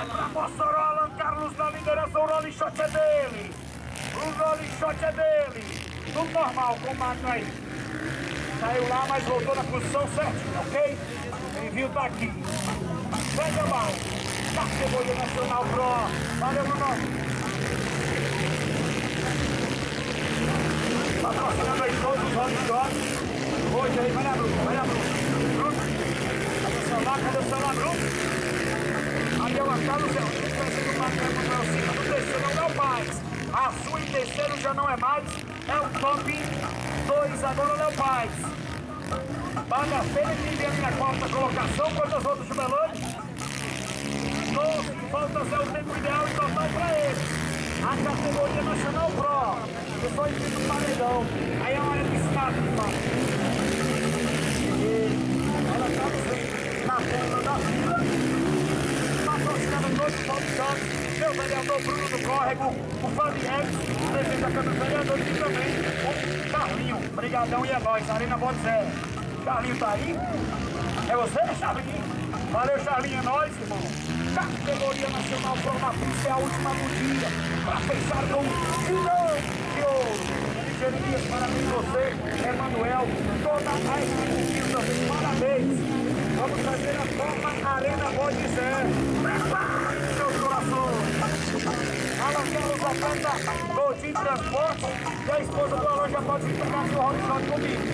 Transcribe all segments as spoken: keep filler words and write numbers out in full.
Vai pra Mossoró, Alan Carlos na liderança, o rolling shot é dele. O rolling shot é dele. Tudo normal com o Magno aí. Saiu lá, mas voltou na posição certinha, ok? Envio tá aqui. Pega a mão. Categoria Nacional Pro. Valeu, meu nome. Patrocinando aí todos os rolling shots. Hoje aí, vai lá, Bruno, vai lá, Bruno. Bruno. Cadê o celular? Cadê o celular, Bruno? Aí é o Carlos, é o que vai ser do Magno Manuel Silva. No terceiro não é mais. A sua em terceiro já não é mais. É o top dois agora o Léo Paz. Bagaceira que vem na quarta colocação. Quantas outras chumelões? doze voltas é o tempo ideal e total para eles. A categoria Nacional Pro. Eu só ensino o paredão. Aí é a hora de escape, mano. E ela tá na tela da fila. Patrocinando todos os paulistas. Meu vereador Bruno do Córrego. O Fabiano, o presidente da Câmara dos Vereadores e também o Carlinho. Brigadão e é nóis. Arena Bote Zé. Charlinho tá aí? É você, Charlinho? Valeu, Charlinho, é nóis, irmão. Categoria Nacional Pro na pista é a última do dia. Pra fechar com milhão de ouro. Jeremias, parabéns você, Emanuel, toda a equipe também, parabéns. Vamos fazer a Copa Arena Bote Zé. Prepare seus corações. Alan Carlos atleta do Team Transporte e a esposa do Alan já pode vir pegar seu rolling shot comigo.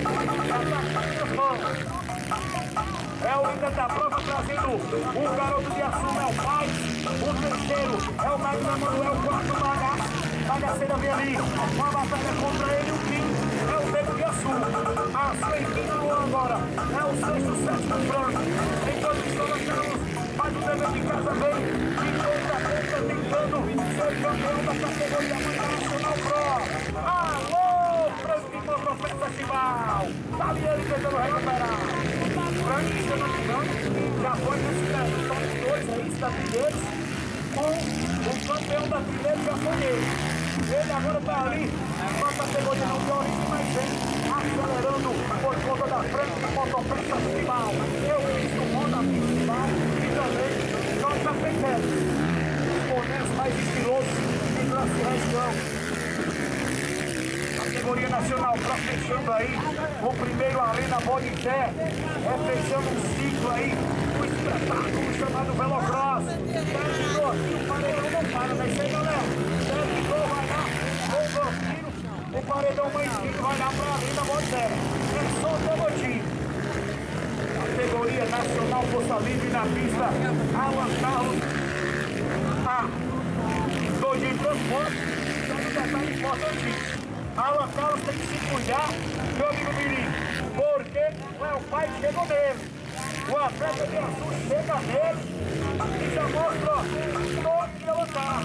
É o líder da prova trazendo o garoto de Assuma, é o pai. O terceiro é o Magno Emanuel, o quarto bagaço. Bagaceira vem ali, uma batalha contra ele, o quinto é o Nego de Assuma. A sua equipe no agora é o sexto, sétimo franco. Enquanto isso, nós temos mais um dever de casa vem de ponta a ponta tentando ser campeão da categoria Nacional Pro. Alô, Franco e Motofé Festival. Tá ali ele tentando recuperar. Franco, se eu não me engano, já foi nos top dois aí da trilheiros. Com o campeão da trilheira já foi ele. Ele agora tá ali, uma categoria não de origem, mas vem acelerando por conta da Franco e Motofé Festival. Eu fiz o Honda Festival e também nós já pequenos. Os mais estilosos em nossa região. Categoria Nacional Pro fechando aí o primeiro Arena Bote Zé, é fechando um ciclo aí, um espetáculo chamado Velocross. Terminou aqui, o paredão não para, não é isso aí, galera? Terminou, vai lá, o Vampiro, o paredão mais quinto vai lá pra Arena Bote Zé. É só o motivo. Categoria Nacional Força Livre na pista, Alan Carlos, a dois de transporte, só um detalhe importante. Alan Carlos tem que se cuidar, meu amigo Mirim, porque o El Pai chegou nele. O atleta de Açu chega nele e já mostra onde ela está.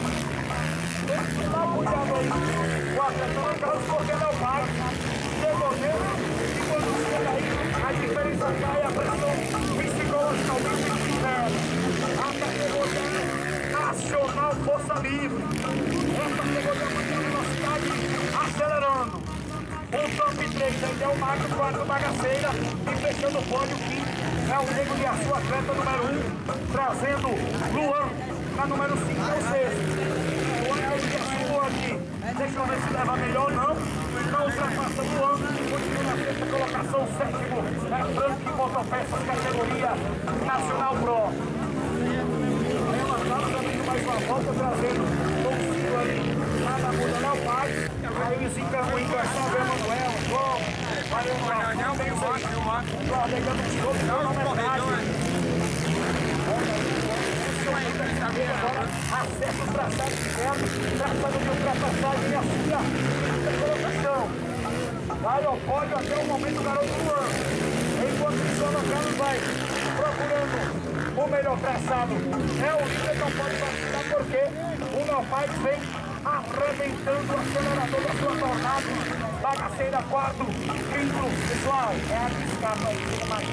Tem que tomar cuidado aí. O atleta Alan Carlos, porque ele é o pai, chegou nele e quando chega aí, a diferença cai, a pressão psicológica aumenta. A categoria Nacional Força Livre. Essa categoria muito velocidade acelerando. O top três ainda é o Magno, quarto Bagaceira e fechando o pódio, quinto é o Nego de Açu, atleta número um, trazendo Luan na número cinco, é o sexto. O Nego de Açu aqui, deixa eu ver se leva melhor ou não. Não ultrapassa Luan, continua na sexta colocação, sétimo é Franco e Motopeças, categoria Nacional Pro. Ela estava dando mais uma volta, trazendo o ciclo ali. Nada muda, não faz. Aí os encaixavam o Emanuel, o João, valeu o Rafael, tem o Zé, largando de novo, não é metade. Acerta o traçado certo, traçado de ultrapassagem e a sua quinta colocação. Vai ao pódio até o momento, o garoto do ano. Enquanto isso, o Alan Carlos vai procurando o melhor traçado. É o líder, não pode vacilar porque o meu pai vem arrebentando o acelerador da sua tornada. Bagaceira quarto, quinto, pessoal, é a descapa aí, fica mais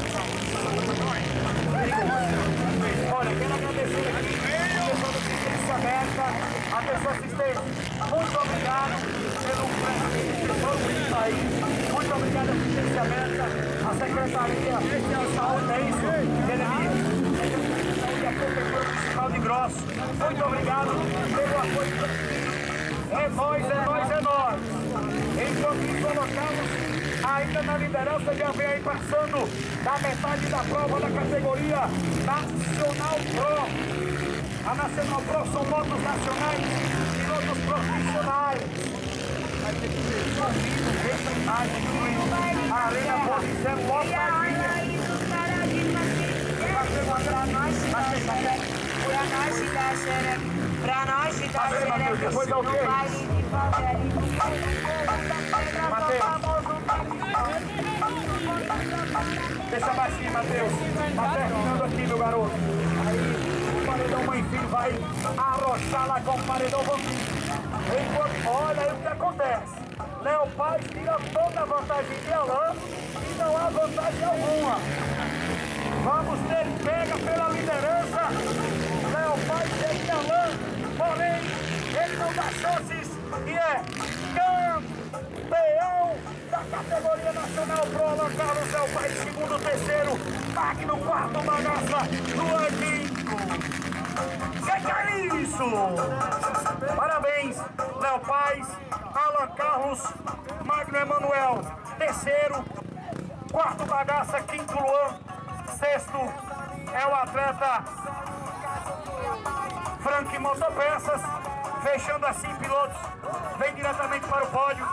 olha, quero agradecer aqui a pessoa do Assistência Aberta, a pessoa assistente, muito obrigado pelo prestígio aí, muito obrigado Assistência Aberta, a Secretaria de Saúde, é isso, Jeremias, a Secretaria de Saúde, a Prefeitura Municipal de Grosses. muito obrigado pelo apoio. É nóis, é nóis, é nóis. Enquanto isso, colocamos ainda na liderança, já vem aí passando da metade da prova da categoria Nacional Pro. A Nacional Pro são motos nacionais, pilotos profissionais. A Arena Bolicé lotadinha. Pra nós da Xereca, pra nós da Xereca, depois é o quê? no baile de favela, Deixa baixinho, Matheus. Tá terminando aqui, meu garoto. Aí, o paredão mãe filho vai arrochar lá com o paredão vampiro. Enquanto, olha aí o que acontece. Léo Paz tira toda a vantagem de Alain e não há vantagem alguma. Vamos ter pega pela liderança. Léo Paz e Alain, porém, ele não dá chances e é campeão da categoria nacional Pro. Alain Carlos, Léo Paz, segundo, terceiro, Magno, quarto, Bagaça, Luan quinto. Que que é isso? Parabéns, Léo Paz, Alain Carlos, Magno Emanuel, terceiro, quarto, Bagaça, quinto, Luan, sexto é o atleta Frank Motopeças, fechando assim pilotos, vem diretamente para o pódio.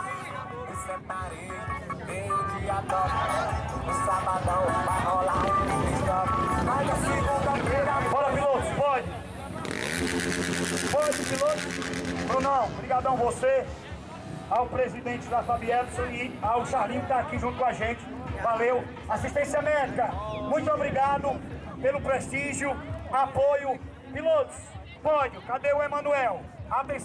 Bora, pilotos, pode. Pode, pilotos. Brunão, brigadão você, ao presidente da Fabielson e ao Charlinho que está aqui junto com a gente. Valeu. Assistência médica, muito obrigado pelo prestígio, apoio. Pilotos, pódio, cadê o Emanuel? Atenção.